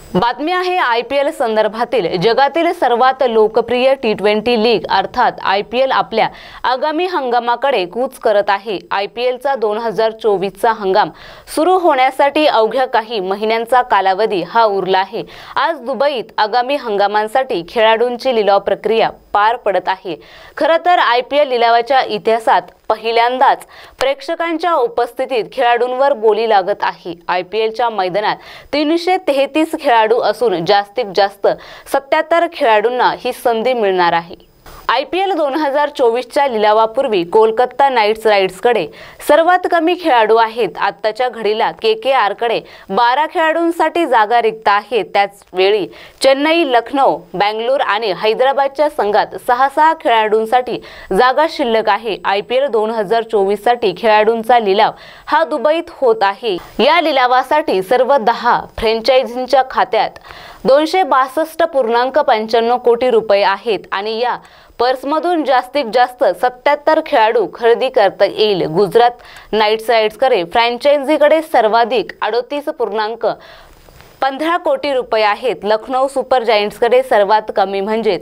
बातमी आहे IPL संदर्भातील। जगातील सर्वात लोकप्रिय T20 लीग अर्थात IPL आपल्या आगामी हंगामाकडे कूच करत आहे। IPLचा 2024चा हंगाम सुरू होण्यासाठी अवघ्या काही महिन्यांचा कालावधी हा उरला आहे। आज दुबईत आगामी हंगामांसाठी खेळाडूंची लिलाव प्रक्रिया पार पडत आहे। खरं तर IPL लिलावाच्या इतिहासात पहिल्यांदाच प्रेक्षकांच्या उपस्थितीत खेळाडूंवर बोली लागत आहे। IPLच्या मैदानात 333 खेळाडू असून जास्तीत जास्त 77 खेळाडूंना ही संधी मिळणार आहे। IPL 2024च्या लिलावापूर्वी कोलकाता नाइट रायडर्सकडे सर्वात कमी खेळाडू आहेत। आत्ताच्या घडीला KKRकडे 12 खेळाडूंसाठी जागा रिक्त आहेत। त्याच वेळी चेन्नई, लखनौ, बेंगळुरू आणि हैदराबादच्या संघात 6 खेळाडूंसाठी जागा शिल्लक आहे। IPL 2024 साठी खेळाडूंचा लिलाव हा दुबईत होत आहे। या लिलावासाठी सर्व 10 फ्रँचायझींच्या खात्यात 262.95 कोटी रुपये आहेत आणि या पर्समधून जास्तीत जास्त 77 खेळाडू खरेदी करता येईल। गुजरात नाइट्स रायडर्सकडे फ्रँचायझीकडे सर्वाधिक 38.15 कोटी रुपये आहेत। लखनौ सुपर जायंट्सकडे सर्वात कमी म्हणजेच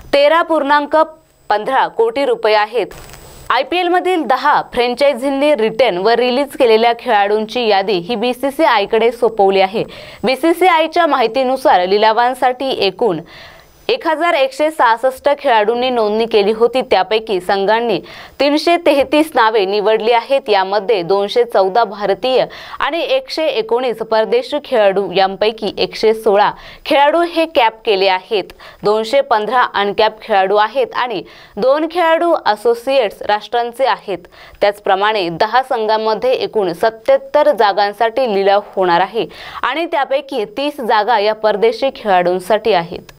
13.15 कोटी रुपये आहेत। IPL मधील 10 फ्रँचायझींनी रिटेन व रिलीज केलेल्या खेळाडूंची यादी ही BCCIकडे सोपवली आहे। BCCIच्या माहितीनुसार लिलावांसाठी एकूण 1166 खेळाडूंनी नोंदणी केली होती। त्यापैकी संघांनी 333 नावे निवडली आहेत। यामध्ये 214 भारतीय आणि 119 परदेशी खेळाडू यांपैकी 116 खेळाडू हे कॅप केले आहेत, 215 अनकॅप खेळाडू आहेत आणि 2 खेळाडू असोसिएट्स राष्ट्रांचे आहेत। त्याचप्रमाणे 10 संघांमध्ये एकूण 77 जागांसाठी लिलाव होणार आहे आणि त्यापैकी 30 जागा या परदेशी खेळाडूंसाठी आहेत।